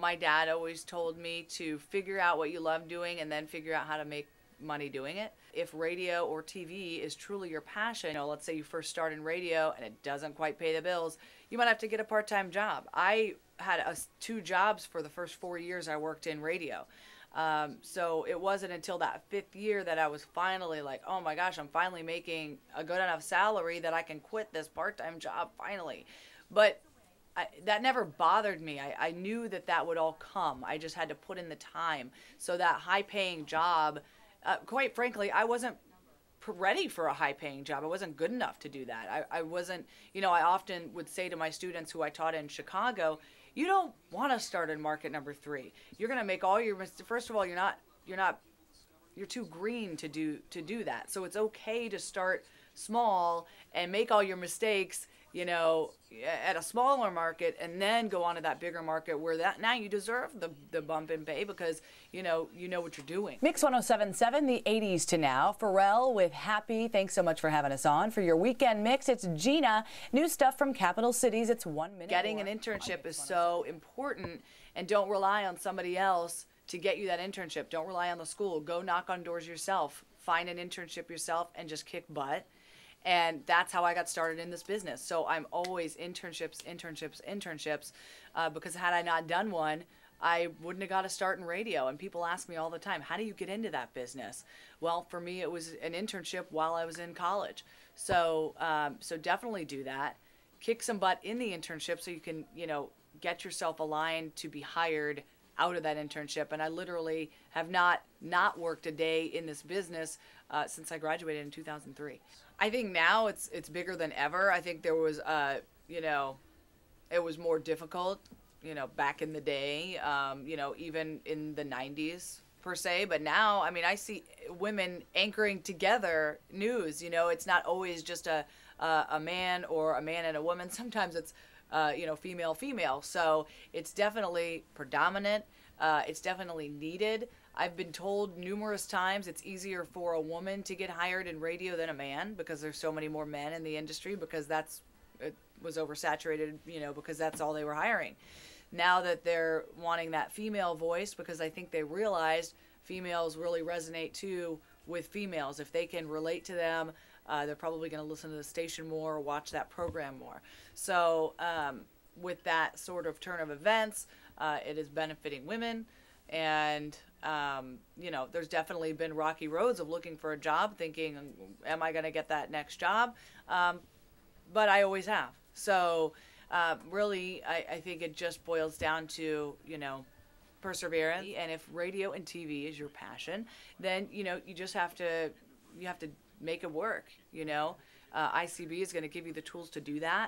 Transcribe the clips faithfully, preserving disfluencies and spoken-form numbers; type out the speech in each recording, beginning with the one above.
my dad always told me to figure out what you love doing and then figure out how to make money doing it. If radio or T V is truly your passion, you know, let's say you first start in radio and it doesn't quite pay the bills, you might have to get a part-time job. I had a, two jobs for the first four years I worked in radio. Um, so it wasn't until that fifth year that I was finally like, oh my gosh, I'm finally making a good enough salary that I can quit this part-time job finally. But I, that never bothered me. I, I knew that that would all come. I just had to put in the time. So that high-paying job, uh, quite frankly, I wasn't ready for a high-paying job. I wasn't good enough to do that. I, I wasn't, you know, I often would say to my students who I taught in Chicago, you don't want to start in market number three. You're going to make all your, first of all, you're not, you're not, you're too green to do, to do that. So it's okay to start small and make all your mistakes, you know, at a smaller market, and then go on to that bigger market where that now you deserve the, the bump in pay because, you know, you know what you're doing. Mix one oh seven point seven, the eighties to now. Pharrell with Happy. Thanks so much for having us on. For your weekend mix, it's Gina. New stuff from Capital Cities. It's one minute. Getting an internship is so important, and don't rely on somebody else to get you that internship. Don't rely on the school. Go knock on doors yourself. Find an internship yourself and just kick butt. And that's how I got started in this business. So I'm always internships, internships, internships, uh, because had I not done one, I wouldn't have got a start in radio. And people ask me all the time, how do you get into that business? Well, for me, it was an internship while I was in college. So, um, so definitely do that. Kick some butt in the internship so you can, you know, get yourself aligned to be hired out of that internship. And I literally have not not worked a day in this business uh, since I graduated in two thousand three. I think now it's it's bigger than ever. I think there was, uh, you know, it was more difficult, you know, back in the day, um, you know, even in the nineties per se. But now, I mean, I see women anchoring together news. You know, it's not always just a a, a man or a man and a woman. Sometimes it's Uh, you know, female, female. So it's definitely predominant. Uh, it's definitely needed. I've been told numerous times it's easier for a woman to get hired in radio than a man because there's so many more men in the industry because that's, it was oversaturated, you know, because that's all they were hiring. Now that they're wanting that female voice, because I think they realized females really resonate too with females. If they can relate to them, Uh, they're probably going to listen to the station more or watch that program more. So um, with that sort of turn of events, uh, it is benefiting women. And, um, you know, there's definitely been rocky roads of looking for a job, thinking, am I going to get that next job? Um, but I always have. So uh, really, I, I think it just boils down to, you know, perseverance. And if radio and T V is your passion, then, you know, you just have to, you have to make it work, you know. Uh, I C B is going to give you the tools to do that,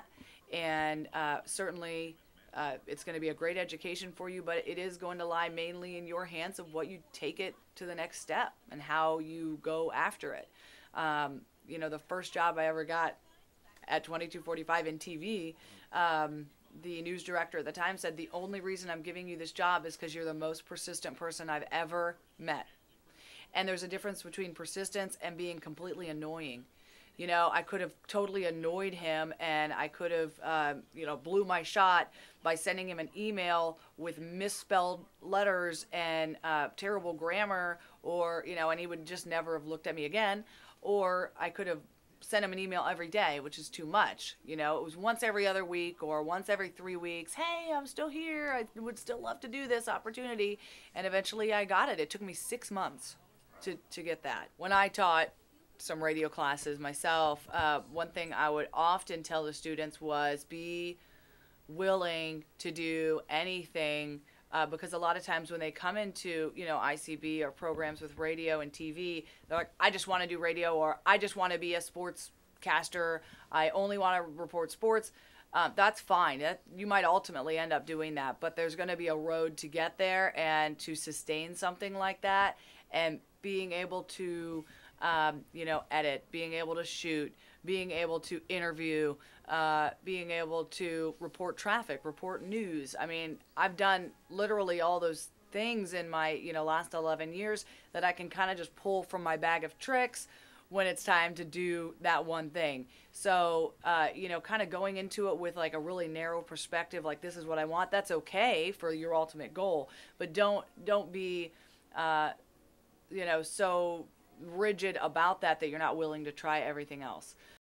and uh, certainly uh, it's going to be a great education for you, but it is going to lie mainly in your hands of what you take it to the next step and how you go after it. Um, you know, the first job I ever got at twenty-two forty-five in T V, um, the news director at the time said, the only reason I'm giving you this job is because you're the most persistent person I've ever met. And there's a difference between persistence and being completely annoying. You know, I could have totally annoyed him, and I could have, uh, you know, blew my shot by sending him an email with misspelled letters and uh, terrible grammar, or, you know, and he would just never have looked at me again. Or I could have sent him an email every day, which is too much. You know, it was once every other week or once every three weeks. Hey, I'm still here. I would still love to do this opportunity. And eventually I got it. It took me six months. To, to get that. When I taught some radio classes myself, uh, one thing I would often tell the students was be willing to do anything, uh, because a lot of times when they come into, you know, I C B or programs with radio and T V, they're like, I just want to do radio, or I just want to be a sportscaster. I only want to report sports. Uh, that's fine. That, you might ultimately end up doing that, but there's going to be a road to get there, and to sustain something like that, and being able to, um, you know, edit, being able to shoot, being able to interview, uh, being able to report traffic, report news. I mean, I've done literally all those things in my, you know, last eleven years that I can kind of just pull from my bag of tricks, when it's time to do that one thing. So, uh, you know, kind of going into it with like a really narrow perspective, like this is what I want. That's okay for your ultimate goal, but don't don't be, uh, you know, so rigid about that that you're not willing to try everything else.